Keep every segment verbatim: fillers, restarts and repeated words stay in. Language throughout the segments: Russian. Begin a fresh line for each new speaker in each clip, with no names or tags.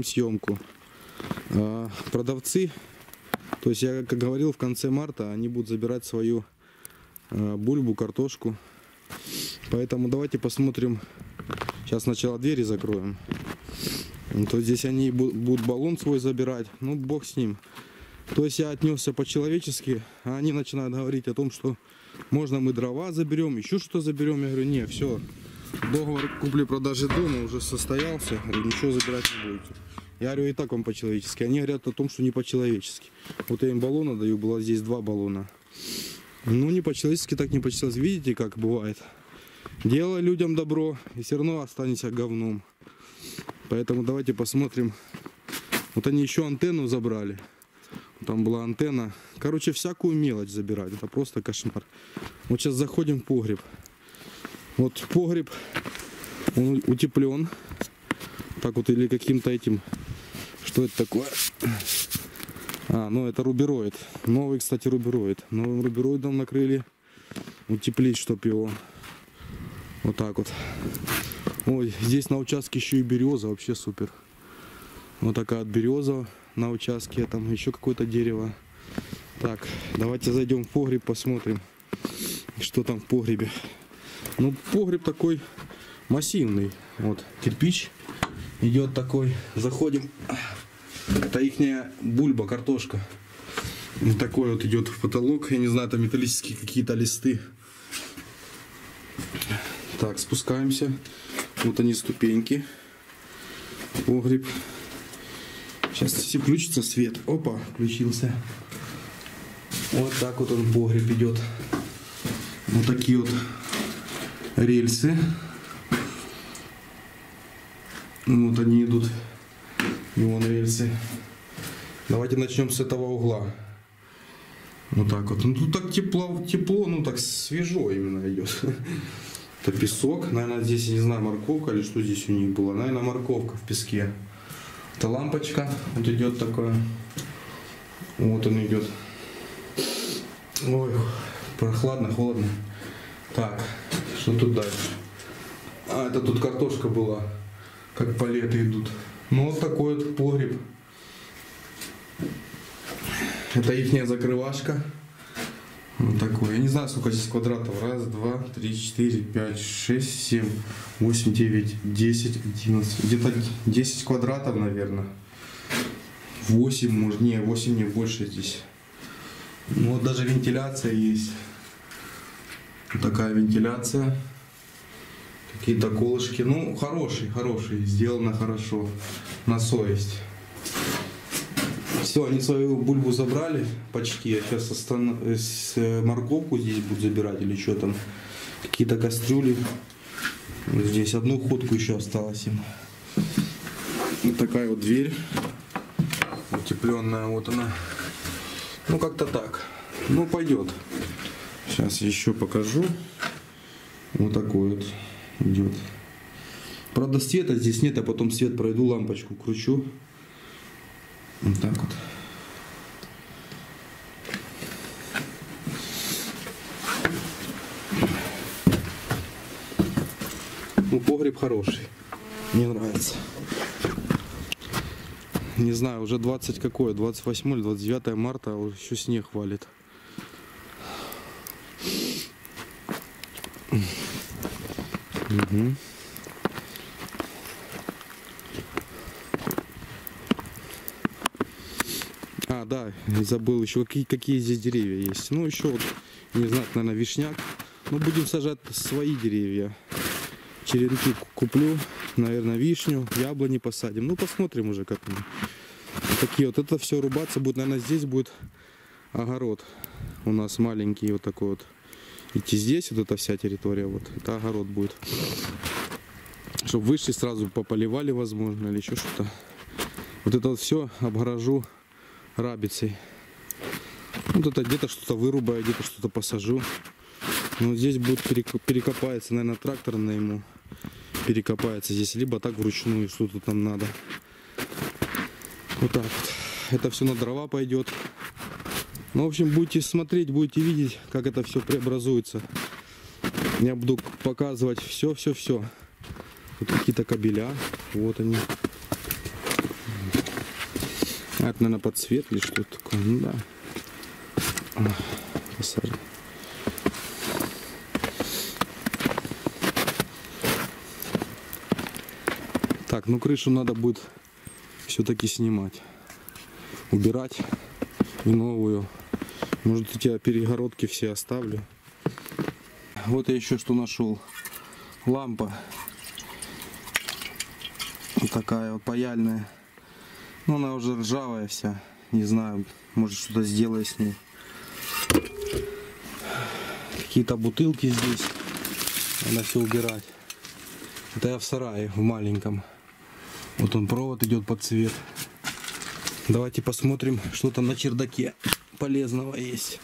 съемку. А продавцы, то есть я, как говорил, в конце марта они будут забирать свою а, бульбу, картошку. Поэтому давайте посмотрим. Сейчас сначала двери закроем. То здесь они будут баллон свой забирать. Ну, бог с ним. То есть я отнесся по-человечески, а они начинают говорить о том, что можно мы дрова заберем, еще что-то заберем. Я говорю, не, все, договор купли-продажи дома уже состоялся, говорю, ничего забирать не будете. Я говорю, и так вам по-человечески. Они говорят о том, что не по-человечески. Вот я им баллона даю, было здесь два баллона. Ну, не по-человечески, так не по-человечески. Видите, как бывает. Делай людям добро, и все равно останешься говном. Поэтому давайте посмотрим. Вот они еще антенну забрали. Там была антенна. Короче, всякую мелочь забирать. Это просто кошмар. Вот сейчас заходим в погреб. Вот погреб, он утеплен. Так вот, или каким-то этим. Что это такое? А, ну это рубероид. Новый, кстати, рубероид. Новым рубероидом накрыли. Утеплить, чтоб его. Вот так вот. Ой, здесь на участке еще и береза. Вообще супер. Вот такая вот береза на участке. Там еще какое-то дерево. Так, давайте зайдем в погреб, посмотрим, что там в погребе. Ну, погреб такой массивный. Вот, кирпич идет такой. Заходим. Это ихняя бульба, картошка. Вот такой вот идет в потолок. Я не знаю, там металлические какие-то листы. Так, спускаемся. Вот они, ступеньки. Погреб. Сейчас если включится свет. Опа, включился. Вот так вот он, погреб идет. Вот такие вот рельсы. Вот они идут. И вон рельсы. Давайте начнем с этого угла. Вот так вот. Ну тут так тепло, тепло, ну так свежо именно идет. Это песок. Наверное, здесь, не знаю, морковка или что здесь у них было. Наверное, морковка в песке. Это лампочка. Вот идет такое. Вот он идет. Ой, прохладно, холодно. Так, что тут дальше? А, это тут картошка была. Как палеты идут. Ну, вот такой вот погреб. Это ихняя закрывашка. Вот такой. Я не знаю, сколько здесь квадратов. Раз, два, три, четыре, пять, шесть, семь, восемь, девять, десять, одиннадцать. Где-то десять квадратов, наверное. восемь, может, не, восемь, не больше здесь. Ну, вот даже вентиляция есть. Вот такая вентиляция. Какие-то колышки. Ну, хороший, хороший. Сделано хорошо. На совесть. Все, они свою бульбу забрали почти. Я сейчас останов... морковку здесь буду забирать или что там. Какие-то кастрюли. Вот здесь одну ходку еще осталось им. Вот такая вот дверь. Утепленная, вот она. Ну, как-то так. Ну, пойдет. Сейчас еще покажу. Вот такой вот идет. Правда, света здесь нет, а потом свет пройду, лампочку кручу. Вот так вот. Ну, погреб хороший. Мне нравится. Не знаю, уже двадцать какое, двадцать восьмое или двадцать девятое марта, а уже еще снег валит. Угу. А, да, забыл еще, какие, какие здесь деревья есть. Ну, еще, вот, не знаю, наверное, вишняк. Но будем сажать свои деревья. Черенки куплю, наверное, вишню, яблони посадим. Ну, посмотрим уже, как мы. Такие вот, это все рубаться будет, наверное, здесь будет огород. У нас маленький вот такой вот. Идти здесь, вот эта вся территория, вот, это огород будет. Чтобы вышли, сразу пополивали, возможно, или еще что-то. Вот это вот все обгорожу рабицей. Вот это где-то что-то вырубаю, где-то что-то посажу. Но здесь будет перекопается, наверное, трактор на ему перекопается здесь, либо так вручную, что-то там надо. Вот так вот. Это все на дрова пойдет. Ну, в общем, будете смотреть, будете видеть, как это все преобразуется. Я буду показывать все, все, все. Тут какие-то кабеля. Вот они. Это, наверное, подсвет или что-то такое. Ну да. Посажу. Так, ну крышу надо будет все-таки снимать. Убирать и новую. Может, у тебя перегородки все оставлю. Вот я еще что нашел. Лампа. Вот такая вот паяльная. Но она уже ржавая вся. Не знаю, может что-то сделаю с ней. Какие-то бутылки здесь. Надо все убирать. Это я в сарае, в маленьком. Вот он, провод идет под цвет. Давайте посмотрим, что там на чердаке полезного есть.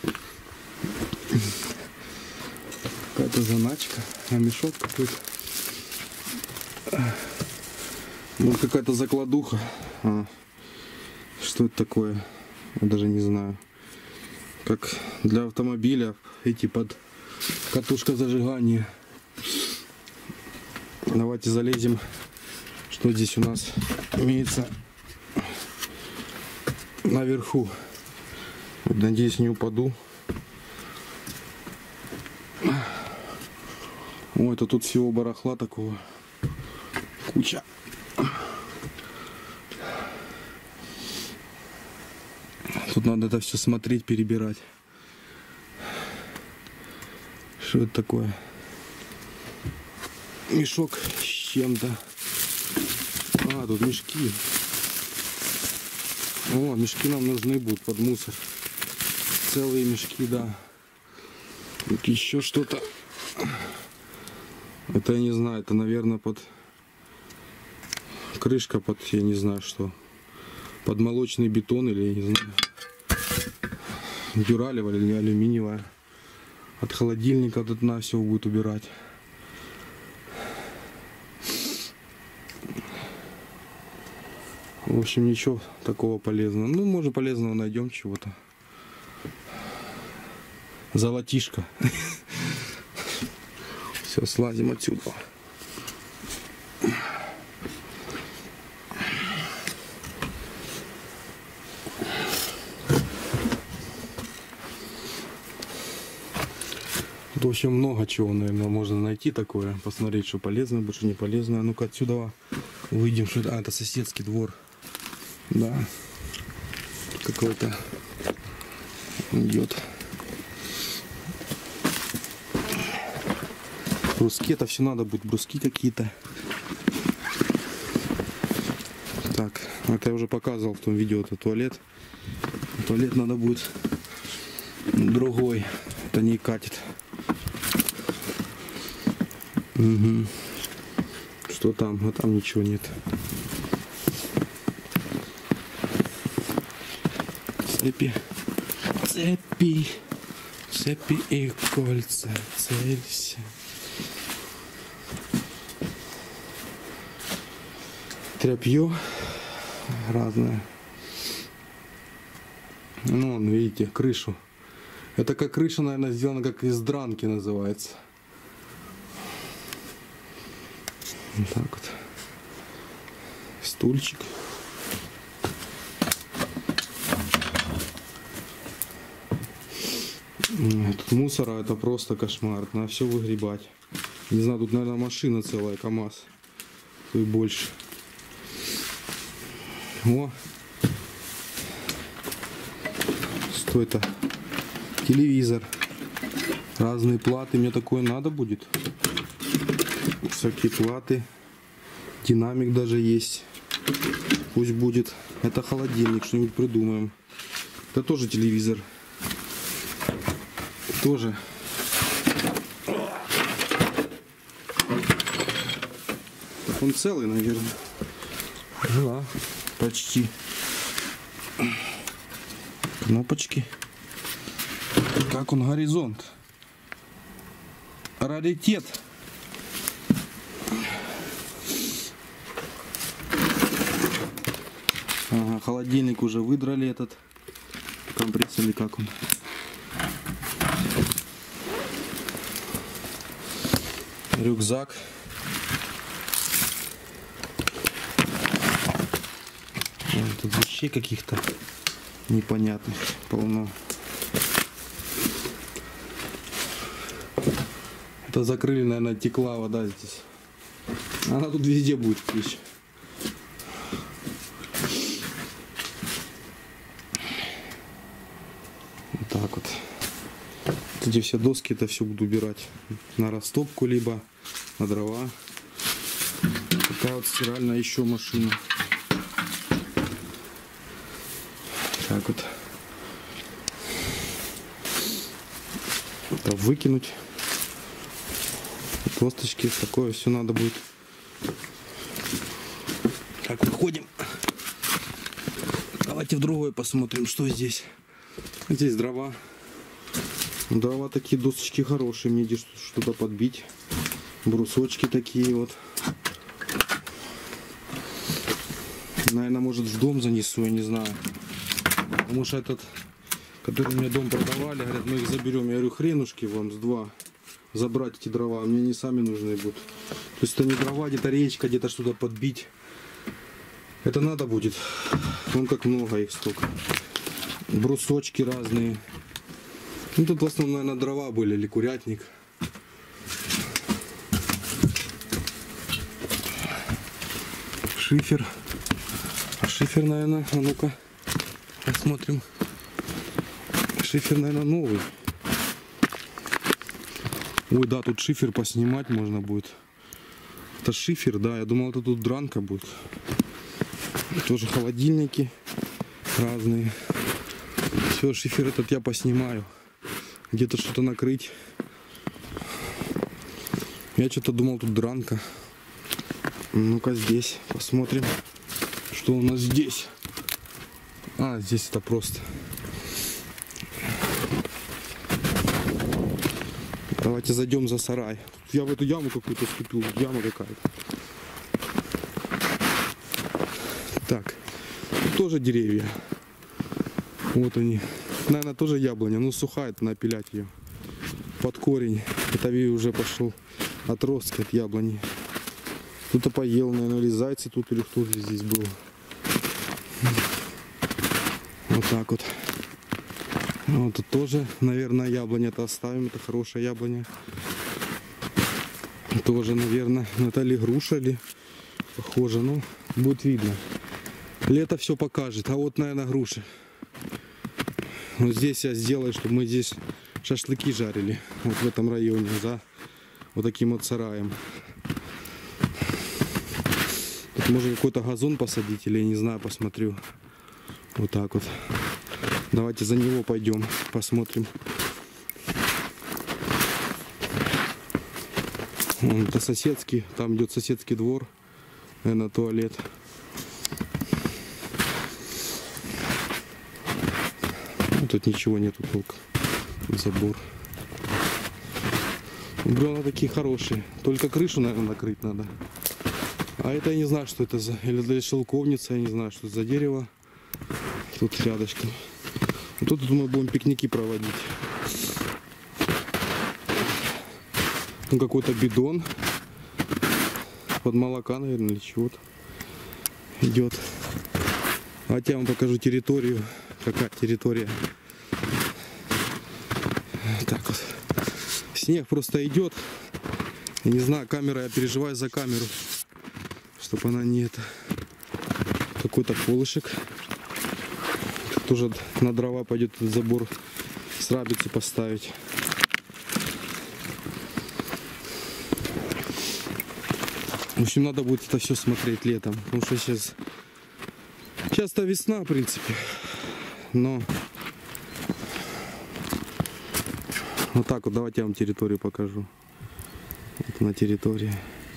Какая-то заначка, а мешок какой-то. Вот какая-то закладуха. А, что это такое? Я даже не знаю. Как для автомобиля эти под катушка зажигания. Давайте залезем, что здесь у нас имеется наверху. Вот, надеюсь, не упаду. О, это тут всего барахла такого куча. Тут надо это все смотреть, перебирать. Что это такое? Мешок с чем-то. А, тут мешки. О, мешки нам нужны будут под мусор. Целые мешки, да. Тут еще что-то. Это я не знаю, это, наверное, под крышка под, я не знаю что. Под молочный бетон или, я не знаю, дюралевая или алюминиевая. От холодильника тут на все будет убирать. В общем, ничего такого полезного. Ну, может, полезного найдем чего-то. Золотишко. Все, слазим отсюда. В общем, много чего, наверное, можно найти такое. Посмотреть, что полезное, больше не полезное. А ну-ка отсюда выйдем. Что это? А, это соседский двор. Да. Какой-то идет. Бруски, это все надо будет. Бруски какие-то. Так, это я уже показывал в том видео. Это туалет. Туалет надо будет другой. Это не катит. Угу. Что там? А там ничего нет. Цепи, цепи, цепи и кольца, целься. Тряпье разное. Ну, вон, видите, крышу. Это как крыша, наверное, сделана как из дранки называется. Вот так вот. Стульчик. Тут мусора это просто кошмар. Надо все выгребать. Не знаю, тут, наверное, машина целая, КамАЗ. И больше. О! Что это? Телевизор. Разные платы. Мне такое надо будет. Всякие платы. Динамик даже есть. Пусть будет. Это холодильник. Что-нибудь придумаем. Это тоже телевизор. Тоже. Так он целый, наверное. Да, почти. Кнопочки. Как он, горизонт. Раритет. Ага, холодильник уже выдрали этот. Компресс или как он. Рюкзак. Вот. тут вещей каких-то непонятных полно. Это закрыли, наверное, текла вода здесь. Она тут везде будет течь. Вот так вот. Вот эти все доски это все буду убирать на растопку, либо на дрова. Такая вот стиральная еще машина. Так вот. Это выкинуть. Косточки, такое все надо будет. Так, выходим. Давайте в другой посмотрим, что здесь. Здесь дрова. Дрова такие, досочки хорошие, мне здесь что-то подбить. Брусочки такие вот. Наверное, может в дом занесу, я не знаю. Потому что этот, который мне дом продавали, говорят, мы их заберем. Я говорю, хренушки вам с два. Забрать эти дрова, мне не сами нужны будут. То есть это не дрова, где-то речка, где-то что-то подбить. Это надо будет. Вон как много их столько. Брусочки разные. Ну тут в основном, наверное, дрова были или курятник. Шифер. А шифер, наверное, а ну-ка посмотрим. Шифер, наверное, новый. Ой, да, тут шифер поснимать можно будет. Это шифер, да, я думал, это тут дранка будет. Тоже холодильники разные. Все, шифер этот я поснимаю. Где-то что-то накрыть. Я что-то думал, тут дранка. Ну-ка здесь посмотрим, что у нас здесь. А, здесь это просто. Давайте зайдем за сарай. Я в эту яму какую-то вступил. Яма какая-то. Так. Тут тоже деревья. Вот они. Наверное, тоже яблоня. Ну, сухая, это напилять ее. Под корень. Это уже пошел отростки от яблони. Кто-то поел, наверное, или зайцы тут, или кто-то здесь был. Вот так вот. Вот тут тоже, наверное, яблоня это оставим. Это хорошая яблоня. Тоже, наверное, это ли груша, ли похоже. Ну, будет видно. Лето все покажет. А вот, наверное, груши. Вот здесь я сделаю, чтобы мы здесь шашлыки жарили. Вот в этом районе, за вот таким вот сараем. Тут можно какой-то газон посадить, или я не знаю, посмотрю. Вот так вот. Давайте за него пойдем, посмотрим. Это соседский, там идет соседский двор, наверное, туалет. Ну, тут ничего нету толком. Забор. Бревна такие хорошие. Только крышу, наверное, накрыть надо. А это я не знаю, что это за... Или для шелковница, я не знаю, что это за дерево. Тут рядышком. Тут, думаю, будем пикники проводить. Ну, какой-то бидон. Под молока, наверное, или чего-то. Идет. А я вам покажу территорию. Какая территория. Так вот. Снег просто идет. Я не знаю, камера, я переживаю за камеру. Чтобы она не это. Какой-то колышек. Тоже на дрова пойдет этот забор с рабицы поставить. В общем, надо будет это все смотреть летом. Потому что сейчас... Сейчас-то весна, в принципе. Но... Вот так вот, давайте я вам территорию покажу. Вот на территории.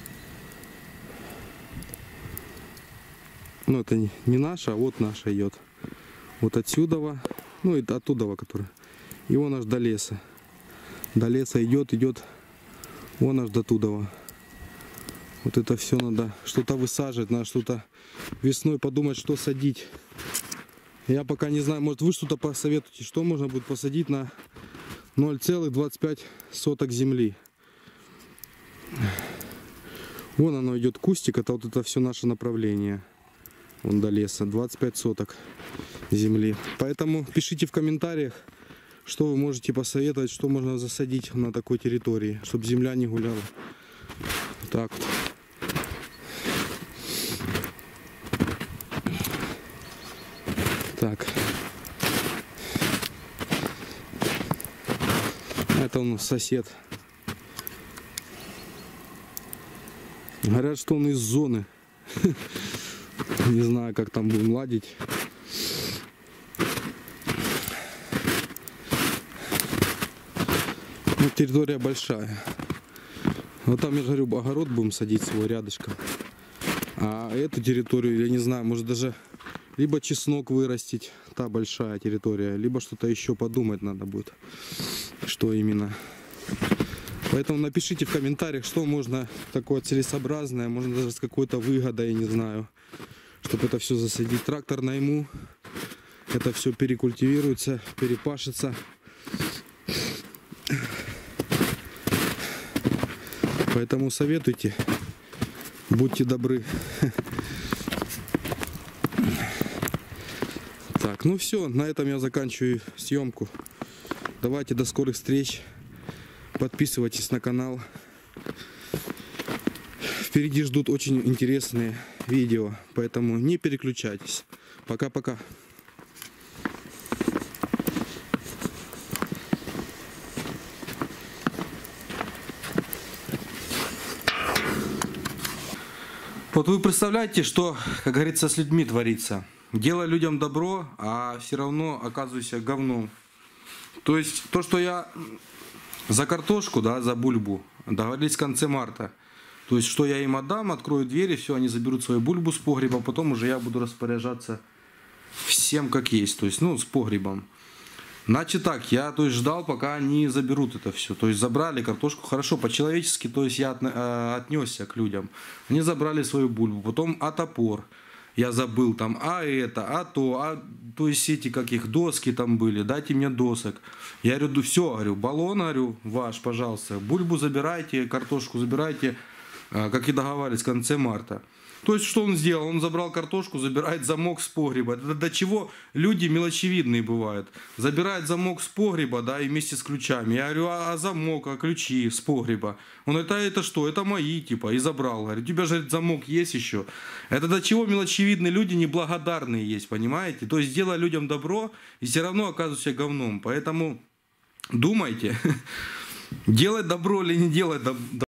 Ну, это не, не наша, а вот наша идет. Вот отсюда, ну и оттуда, который. И вон аж до леса. До леса идет, идет. Вон аж до туда. Вот это все надо что-то высаживать, надо что-то весной подумать, что садить. Я пока не знаю, может вы что-то посоветуете, что можно будет посадить на ноль целых двадцать пять соток земли. Вон оно идет кустик, это вот это все наше направление. вон до леса, двадцать пять соток земли. Поэтому пишите в комментариях, что вы можете посоветовать, что можно засадить на такой территории, чтобы земля не гуляла. Так вот. Так. Это у нас сосед. Говорят, что он из зоны. Не знаю, как там будем ладить. Ну, территория большая. Вот там, я говорю, огород будем садить свой рядышком. А эту территорию, я не знаю, может даже либо чеснок вырастить, та большая территория, либо что-то еще подумать надо будет, что именно. Поэтому напишите в комментариях, что можно такое целесообразное, можно даже с какой-то выгодой, я не знаю, чтобы это все засадить. Трактор найму, это все перекультивируется, перепашется. Поэтому советуйте, будьте добры. Так, ну все, на этом я заканчиваю съемку. Давайте, до скорых встреч. Подписывайтесь на канал. Впереди ждут очень интересные видео, поэтому не переключайтесь. Пока-пока. Вот вы представляете, что, как говорится, с людьми творится. Делай людям добро, а все равно оказывайся говном. То есть то, что я за картошку, да, за бульбу договорились в конце марта. То есть что я им отдам, открою двери, все, они заберут свою бульбу с погреба, потом уже я буду распоряжаться всем как есть, то есть, ну, с погребом. Значит так, я, то есть, ждал, пока они заберут это все. То есть забрали картошку, хорошо, по-человечески, то есть я от, э, отнесся к людям. Они забрали свою бульбу, потом а топор. Я забыл там, а это, а то, а то есть эти каких доски там были, дайте мне досок. Я говорю, все, говорю, баллон, говорю, ваш, пожалуйста, бульбу забирайте, картошку забирайте, э, как и договаривались в конце марта. То есть, что он сделал? Он забрал картошку, забирает замок с погреба. Это до чего люди мелочевидные бывают. Забирает замок с погреба, да, и вместе с ключами. Я говорю, а, а замок, а ключи с погреба? Он говорит, а это что? Это мои, типа, и забрал. Говорит, у тебя же, говорит, замок есть еще. Это до чего мелочевидные люди неблагодарные есть, понимаете? То есть, делай людям добро, и все равно оказываешься говном. Поэтому думайте, делать добро или не делать добро.